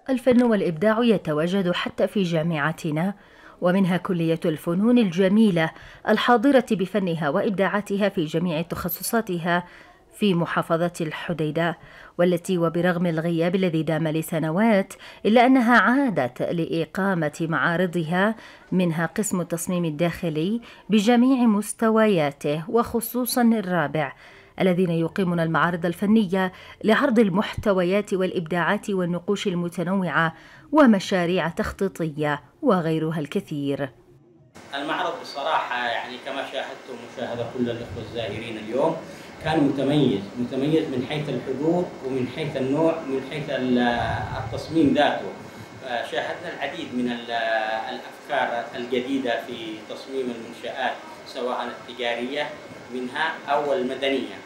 الفن والإبداع يتواجد حتى في جامعتنا، ومنها كلية الفنون الجميلة الحاضرة بفنها وإبداعاتها في جميع تخصصاتها في محافظة الحديدة، والتي وبرغم الغياب الذي دام لسنوات إلا أنها عادت لإقامة معارضها، منها قسم التصميم الداخلي بجميع مستوياته، وخصوصا الرابع الذين يقيمون المعارض الفنية لعرض المحتويات والإبداعات والنقوش المتنوعة ومشاريع تخطيطية وغيرها الكثير. المعرض بصراحة يعني كما شاهدتم مشاهدة كل الأخوة الزائرين اليوم كان متميز من حيث الحضور ومن حيث النوع ومن حيث التصميم ذاته. شاهدنا العديد من الأفكار الجديدة في تصميم المنشآت سواء التجارية منها أو المدنية.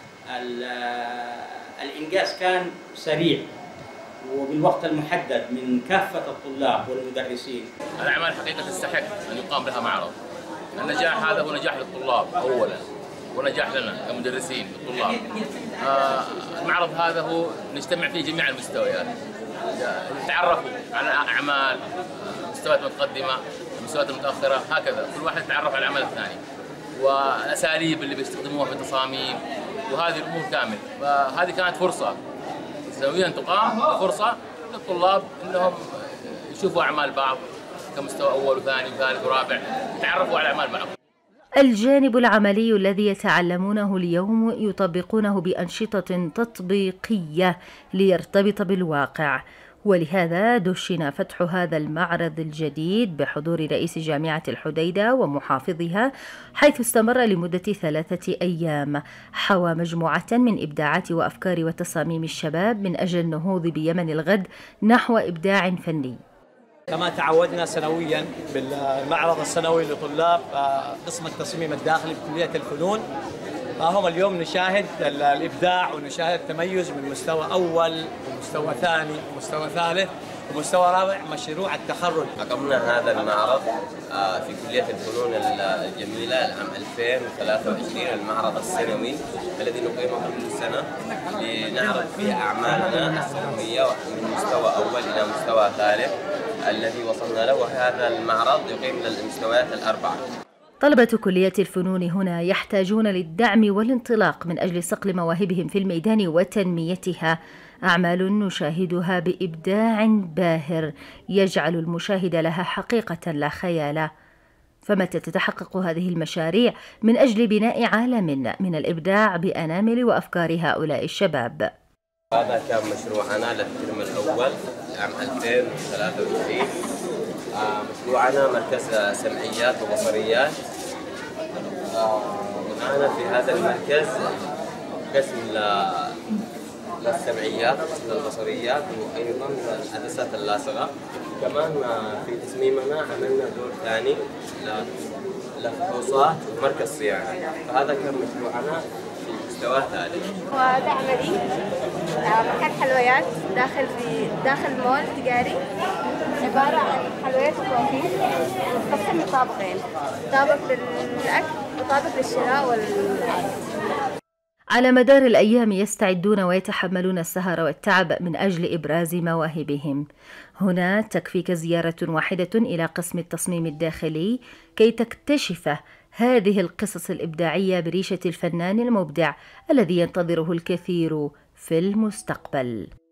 الإنجاز كان سريع وبالوقت المحدد من كافة الطلاب والمدرسين. الأعمال حقيقة تستحق أن يقام لها معرض. النجاح هذا هو نجاح للطلاب أولا ونجاح لنا كمدرسين الطلاب. المعرض هذا هو نجتمع فيه جميع المستويات، نتعرفوا على أعمال مستويات متقدمة المستويات المتأخرة، هكذا كل واحد يتعرف على العمل الثاني والأساليب اللي بيستخدموها في التصاميم وهذه الأمور كامل. فهذه كانت فرصة سنويا تقام، فرصة للطلاب أنهم يشوفوا أعمال بعض كمستوى أول وثاني وثالث ورابع، يتعرفوا على أعمال بعض. الجانب العملي الذي يتعلمونه اليوم يطبقونه بأنشطة تطبيقية ليرتبط بالواقع، ولهذا دشن فتح هذا المعرض الجديد بحضور رئيس جامعة الحديدة ومحافظها، حيث استمر لمدة 3 أيام، حوى مجموعة من إبداعات وأفكار وتصاميم الشباب من أجل النهوض بيمن الغد نحو إبداع فني. كما تعودنا سنويا بالمعرض السنوي لطلاب قسم التصميم الداخلي بكلية الفنون، هم اليوم نشاهد الإبداع ونشاهد التميز من مستوى أول ومستوى ثاني ومستوى ثالث ومستوى رابع مشروع التخرج. أقمنا هذا المعرض في كلية الفنون الجميلة العام 2023، المعرض السنوي الذي نقيمه كل سنة لنعرض فيه أعمالنا السنوية من مستوى أول إلى مستوى ثالث الذي وصلنا له، وهذا المعرض يقيم للمستويات الأربعة. طلبة كلية الفنون هنا يحتاجون للدعم والانطلاق من أجل صقل مواهبهم في الميدان وتنميتها، أعمال نشاهدها بإبداع باهر يجعل المشاهد لها حقيقة لا خيال. فمتى تتحقق هذه المشاريع من أجل بناء عالم من الإبداع بأنامل وأفكار هؤلاء الشباب؟ هذا كان مشروعنا للترم الأول عام 2023. مشروعنا مركز سمعيات وبصريات. معنا في هذا المركز قسم للسمعيات وقسم للبصريات وأيضا العدسات اللاصقة. كمان في تصميمنا عملنا دور ثاني لفحوصات ومركز صيانة. فهذا كان مشروعنا في مستوى ثالث. وهذا عملي مكان حلويات داخل مول تجاري، عبارة عن حلويات وكوافير مقسم لطابقين، طابق للأكل وطابق للشراء على مدار الأيام يستعدون ويتحملون السهر والتعب من أجل إبراز مواهبهم. هنا تكفيك زيارة واحدة إلى قسم التصميم الداخلي كي تكتشف هذه القصص الإبداعية بريشة الفنان المبدع الذي ينتظره الكثير في المستقبل.